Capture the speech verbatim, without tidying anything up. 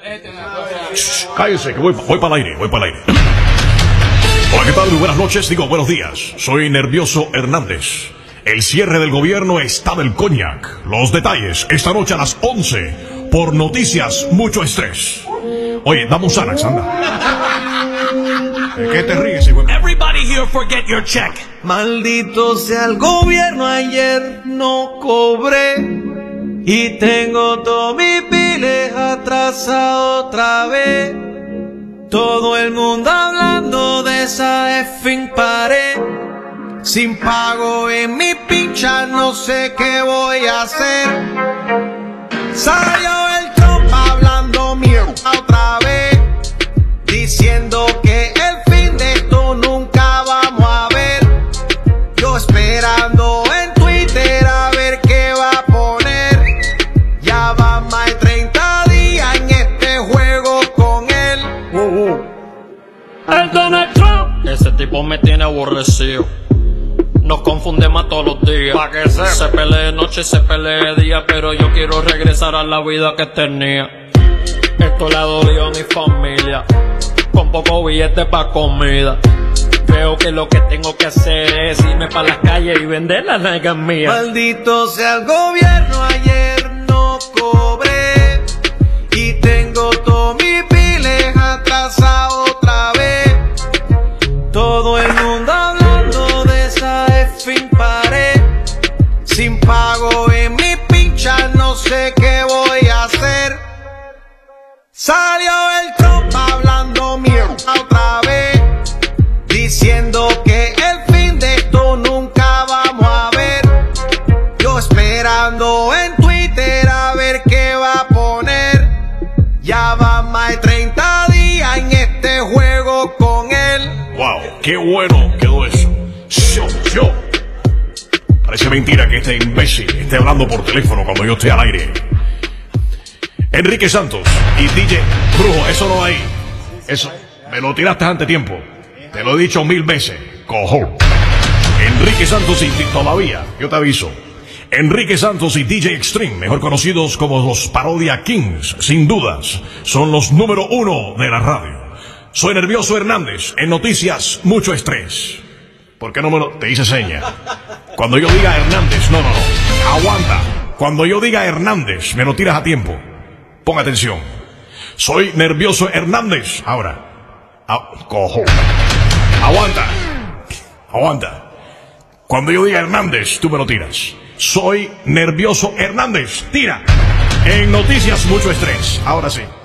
Shh, cállese, que voy, voy para el aire, voy para el aire. Hola, ¿qué tal? Muy buenas noches, digo buenos días. Soy Nervioso Hernández. El cierre del gobierno está del coñac. Los detalles esta noche a las once por Noticias Mucho Estrés. Oye, damos Xanax, anda. ¿De qué te ríes, hijo? Everybody here forget your check. Maldito sea el gobierno, ayer no cobré y tengo todo mi piles atrasado otra vez. Todo el mundo hablando de esa effing pared. Sin pago en mi pincha, no sé qué voy a hacer. Salió el Trump hablando mierda otra vez, diciendo que el fin de esto nunca vamos a ver. Yo esperando en Twitter a ver qué va a poner. Ya van más de treinta días en este juego con él. Uh, uh. El Donald Trump. Ese tipo me tiene aborrecido. Nos confundemos todos los días. Pa' que sepa. Se pelee de noche, se pelee de día, pero yo quiero regresar a la vida que tenía. Esto le ha dolido a mi familia, con poco billete pa' comida. Creo que lo que tengo que hacer es irme pa' las calles y vender las nalgas mías. Maldito sea el gobierno, ayer no cobré y tengo todo mi piles atrasado otra vez. Todo el mundo hablando de esa effing pared. Sin pago en mi pincha, no sé qué voy a hacer. Salió el Trump hablando mierda otra vez, diciendo que el fin de esto nunca vamos a ver. Yo esperando en Twitter a ver qué va a poner. Ya van más de treinta días en este juego con él. Wow, qué bueno quedó eso. Yo, yo. Parece mentira que este imbécil esté hablando por teléfono cuando yo esté al aire. Enrique Santos y D J Brujo, eso no va ahí. Eso, me lo tiraste ante tiempo. Te lo he dicho mil veces, cojo. Enrique Santos y todavía, yo te aviso. Enrique Santos y D J Extreme, mejor conocidos como los Parodia Kings, sin dudas, son los número uno de la radio. Soy Nervioso Hernández, en Noticias Mucho Estrés. ¿Por qué no me lo...? Te hice seña. Cuando yo diga Hernández, no, no, no. Aguanta. Cuando yo diga Hernández, me lo tiras a tiempo. Pon atención. Soy Nervioso Hernández. Ahora. Ah, cojo. Aguanta. Aguanta. Cuando yo diga Hernández, tú me lo tiras. Soy Nervioso Hernández. Tira. En Noticias Mucho Estrés. Ahora sí.